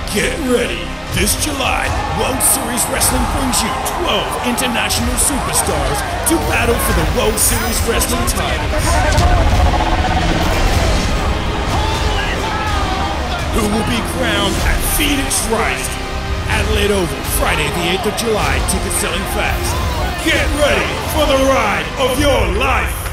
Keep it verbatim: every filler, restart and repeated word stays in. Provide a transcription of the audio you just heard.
Get ready! This July, World Series Wrestling brings you twelve international superstars to battle for the World Series Wrestling title. Who will be crowned at Phoenix Rising? Adelaide Oval, Friday the eighth of July, tickets selling fast. Get ready for the ride of your life!